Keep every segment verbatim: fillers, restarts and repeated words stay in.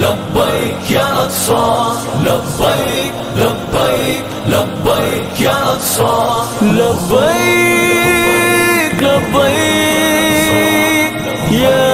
لبیک یا اقصی لبیک لبیک لبیک یا اقصی لبیک لبیک یا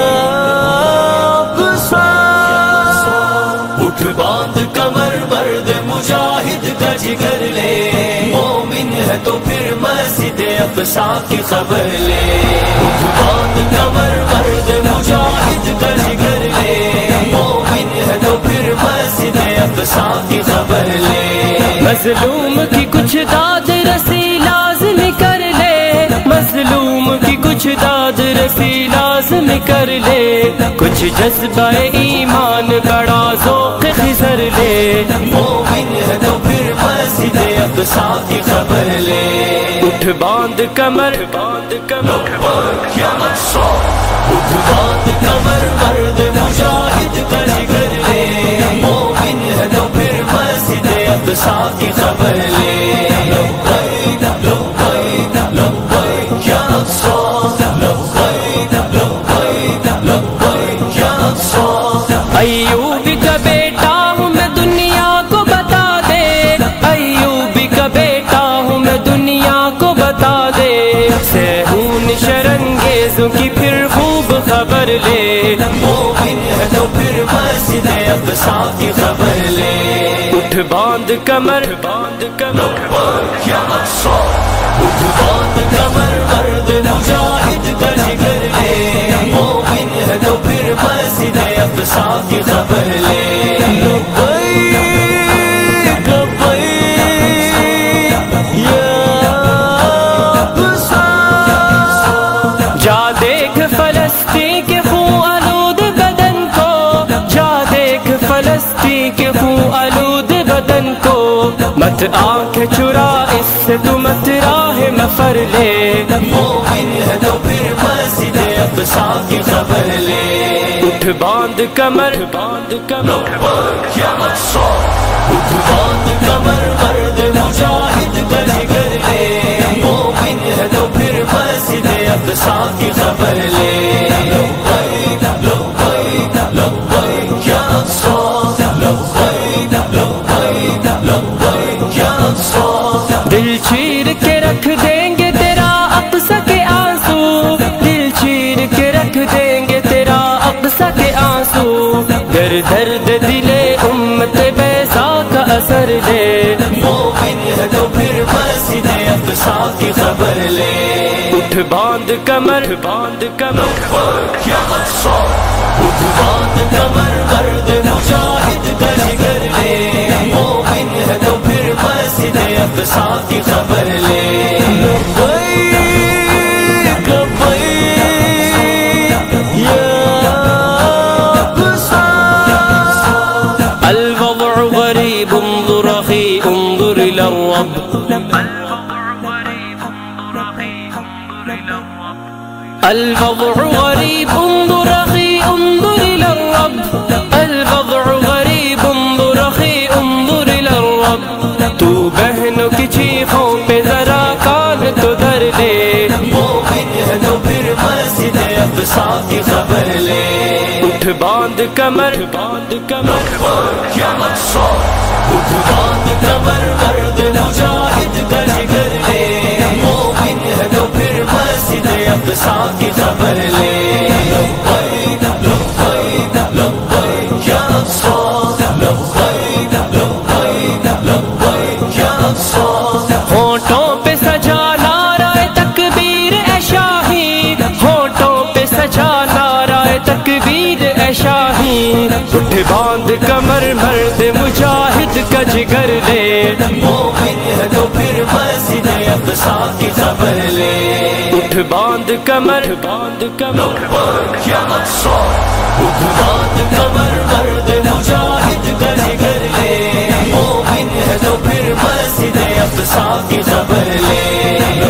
اقصی اٹھ باندھ کمر مرد مجاہد کا جگر لے مومن ہے تو پھر مسجد اقصی کی خبر لے اٹھ باندھ کمر مرد مجاہد کا جگر لے مومن ہے تو پھر مسجد اقصی کی خبر لے مظلوم کی کچھ داد رسی لازم کر لے مظلوم کی کچھ داد رسی لازم کر لے کچھ جذبہ ایمان بڑا ذوق خضر لے مومن ہے تو پھر مسجد اقصی کی خبر لے اٹھ باندھ کمر باندھ کمر یا اقصی اٹھ باندھ کمر مرد مجاہد کا جگر لے مومن ہے تو پھر مسجد اقصی کی خبر لے لبیک لبیک لبیک یا اقصی لبیک لبیک لبیک یا اقصی ایوب کا بیٹا ہوں میں دنیا کو بتا دے ایوب کا بیٹا ہوں میں دنیا کو بتا دے سہون شرنگیزوں کی پھر خوب خبر لے مومن ہے تو پھر مسجد اقصی کی خبر لے اٹھ باندھ کمر باندھ کمر یا اقصی اٹھ باندھ کمر مرد مجاہد کا جگر لے مومن ہے تو پھر مسجد اقصی کی خبر لے لبیک لبیک یا اقصی جا دیکھ فلسطین کے خون آلود بدن کو جا دیکھ فلسطین کے خون آلود بدن کو مت آنکھ چرا اس سے تو مت راہ مفر لے مومن ہے تو پھر مسجد اقصی کی خبر لے اٹھ باندھ کمر باندھ کمر یا اقصی اٹھ باندھ کمر مرد مجاہد کا جگر لے مومن ہے تو پھر مسجد اقصی کی خبر لے لبیک لبیک لبیک یا اقصی لبیک لبیک لبیک یا اقصی دل چیر کے رکھ دیں گے تیرا اقصی کے آنسو دل چیر کے رکھ دیں گے تیرا اقصی کے آنسو گر درد دلے امت بیضا کا اثر لے مومن ہے تو پھر مسجد اقصی کی خبر لے اٹھ باندھ کمر باندھ کمر یا اقصی اٹھ باندھ کمر مرد مجاہد کا جگر لے مومن ہے تو پھر مسجد اقصی کی خبر لے لبیک لبیک یا اقصی الوضع غریب انظر اخی انظر الى الرب الوضع غریب انظر اخی انظر الى الرب الوضع غریب انظر اخی انظر الى الرب تو بہنوں کی چیخوں پہ ذرا کان تو دھر لے مومن ہے تو پھر مسجد اقصی کی خبر لے اٹھ باندھ کمر باندھ کمر یا اقصی اٹھ باندھ کمر مرد مجاہد کا جگر لے مومن ہے تو پھر مسجد اقصی کی خبر لے لبیک لبیک لبیک یا اقصی لبیک لبیک لبیک یا اقصی ہونٹوں پہ سجا نعرہ تکبیر اے شاہی ہونٹوں پہ سجا نعرہ تکبیر اے شاہی اٹھ باندھ کمر مرد مجاہد کا جگر لے مومن ہے تو پھر مسجد اقصی کی خبر لے اٹھ باندھ کمر باندھ کمر یا اقصی اٹھ باندھ کمر مرد مجاہد کا جگر لے مومن ہے تو پھر مسجد اقصی کی خبر لے